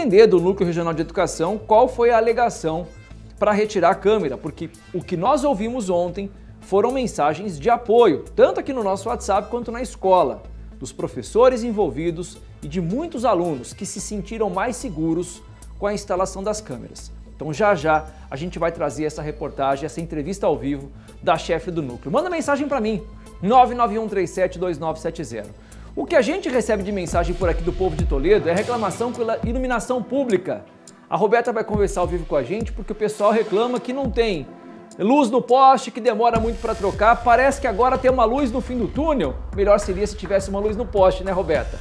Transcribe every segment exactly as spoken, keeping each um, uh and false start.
entender do Núcleo Regional de Educação qual foi a alegação para retirar a câmera, porque o que nós ouvimos ontem foram mensagens de apoio, tanto aqui no nosso WhatsApp quanto na escola, dos professores envolvidos e de muitos alunos que se sentiram mais seguros com a instalação das câmeras. Então já já a gente vai trazer essa reportagem, essa entrevista ao vivo da chefe do núcleo. Manda mensagem para mim, nove nove um três sete dois nove sete zero. O que a gente recebe de mensagem por aqui do povo de Toledo é reclamação pela iluminação pública. A Roberta vai conversar ao vivo com a gente porque o pessoal reclama que não tem luz no poste, que demora muito para trocar. Parece que agora tem uma luz no fim do túnel. Melhor seria se tivesse uma luz no poste, né, Roberta?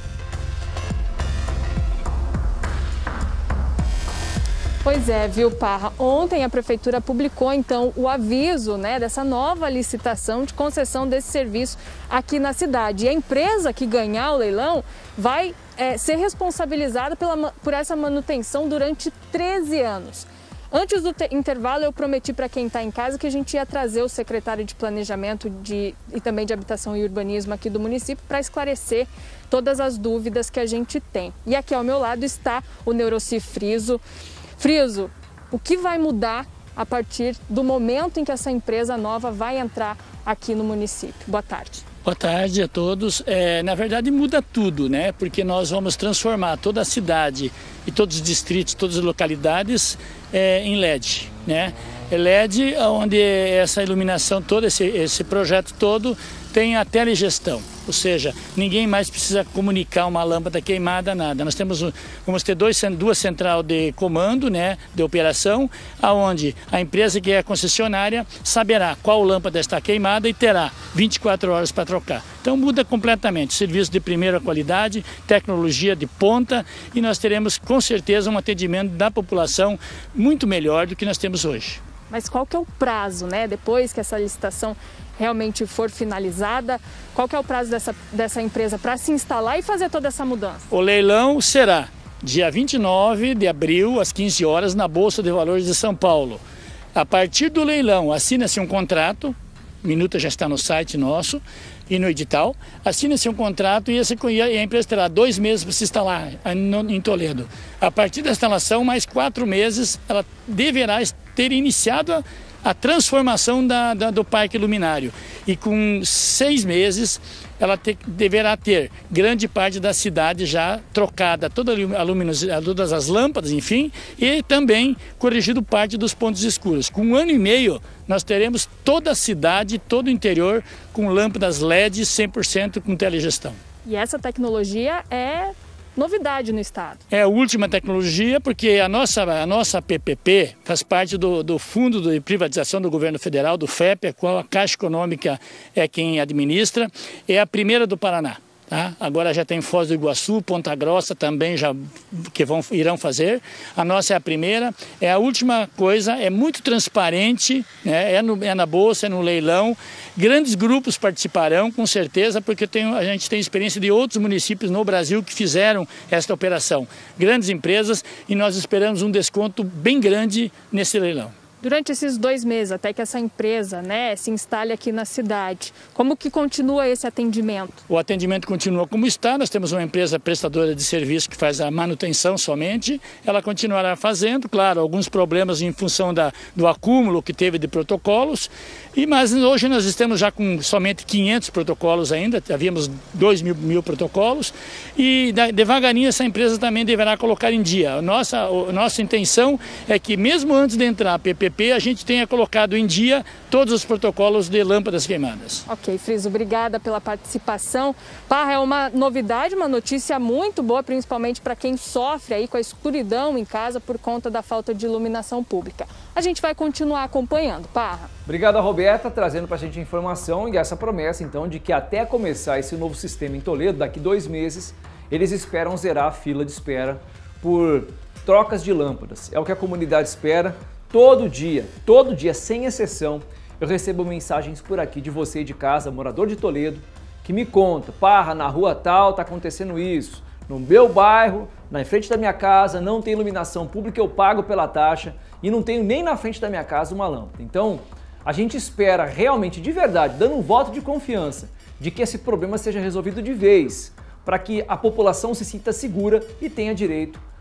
Pois é, viu, Parra? Ontem a Prefeitura publicou, então, o aviso, né, dessa nova licitação de concessão desse serviço aqui na cidade. E a empresa que ganhar o leilão vai é, ser responsabilizada pela, por essa manutenção durante treze anos. Antes do intervalo, eu prometi para quem está em casa que a gente ia trazer o secretário de Planejamento de, e também de Habitação e Urbanismo aqui do município para esclarecer todas as dúvidas que a gente tem. E aqui ao meu lado está o Neuroci Friso. Friso, o que vai mudar a partir do momento em que essa empresa nova vai entrar aqui no município? Boa tarde. Boa tarde a todos. É, na verdade muda tudo, né? Porque nós vamos transformar toda a cidade e todos os distritos, todas as localidades é, em L E D, né? É L E D, onde essa iluminação toda, esse, esse projeto todo tem a telegestão. Ou seja, ninguém mais precisa comunicar uma lâmpada queimada, nada. Nós temos, vamos ter dois, duas centrais de comando, né, de operação, aonde a empresa que é a concessionária saberá qual lâmpada está queimada e terá vinte e quatro horas para trocar. Então muda completamente, serviço de primeira qualidade, tecnologia de ponta e nós teremos com certeza um atendimento da população muito melhor do que nós temos hoje. Mas qual que é o prazo, né, depois que essa licitação realmente for finalizada, qual que é o prazo dessa, dessa empresa para se instalar e fazer toda essa mudança? O leilão será dia vinte e nove de abril, às quinze horas, na Bolsa de Valores de São Paulo. A partir do leilão, assina-se um contrato, minuta já está no site nosso e no edital, assina-se um contrato e, esse, e a empresa terá dois meses para se instalar em Toledo. A partir da instalação, mais quatro meses, ela deverá ter iniciado a a transformação da, da, do parque luminário. E com seis meses, ela te, deverá ter grande parte da cidade já trocada, toda a luminosidade, todas as lâmpadas, enfim, e também corrigido parte dos pontos escuros. Com um ano e meio, nós teremos toda a cidade, todo o interior, com lâmpadas L E D cem por cento com telegestão. E essa tecnologia é novidade no estado. É a última tecnologia porque a nossa, a nossa P P P faz parte do, do Fundo de Privatização do Governo Federal, do F E P, a qual a Caixa Econômica é quem administra, é a primeira do Paraná. Tá? Agora já tem Foz do Iguaçu, Ponta Grossa também já que vão, irão fazer. A nossa é a primeira, é a última coisa, é muito transparente, né? é, no, é na bolsa, é no leilão. Grandes grupos participarão, com certeza, porque tem, a gente tem experiência de outros municípios no Brasil que fizeram esta operação. Grandes empresas e nós esperamos um desconto bem grande nesse leilão. Durante esses dois meses, até que essa empresa, né, se instale aqui na cidade, como que continua esse atendimento? O atendimento continua como está, nós temos uma empresa prestadora de serviço que faz a manutenção somente, ela continuará fazendo, claro, alguns problemas em função da, do acúmulo que teve de protocolos, e, mas hoje nós estamos já com somente quinhentos protocolos ainda, havíamos dois mil, mil protocolos, e devagarinho essa empresa também deverá colocar em dia. A nossa, a nossa intenção é que mesmo antes de entrar a P P P, a gente tenha colocado em dia todos os protocolos de lâmpadas queimadas. Ok, Friso, obrigada pela participação. Parra, é uma novidade, uma notícia muito boa, principalmente para quem sofre aí com a escuridão em casa por conta da falta de iluminação pública. A gente vai continuar acompanhando, Parra. Obrigado a Roberta, trazendo para a gente a informação e essa promessa, então, de que até começar esse novo sistema em Toledo, daqui dois meses, eles esperam zerar a fila de espera por trocas de lâmpadas. É o que a comunidade espera. Todo dia, todo dia, sem exceção, eu recebo mensagens por aqui de você de casa, morador de Toledo, que me conta, Parra, na rua tal tá acontecendo isso, no meu bairro, na frente da minha casa, não tem iluminação pública, eu pago pela taxa e não tenho nem na frente da minha casa uma lâmpada. Então, a gente espera realmente, de verdade, dando um voto de confiança, de que esse problema seja resolvido de vez, para que a população se sinta segura e tenha direito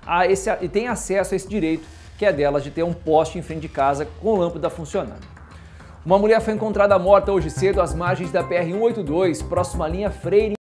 a esse, e têm acesso a esse direito, que é delas de ter um poste em frente de casa com lâmpada funcionando. Uma mulher foi encontrada morta hoje cedo às margens da P R cento e oitenta e dois, próxima à linha Freire,